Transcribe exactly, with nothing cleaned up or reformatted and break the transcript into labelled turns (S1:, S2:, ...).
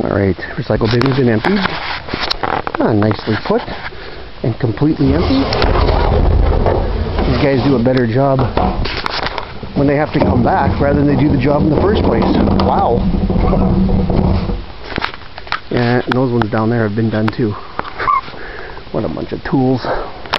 S1: Alright, recycle bin has been emptied. Ah, nicely put and completely empty. These guys do a better job when they have to come back rather than they do the job in the first place. Wow. Yeah, and those ones down there have been done too. What a bunch of tools.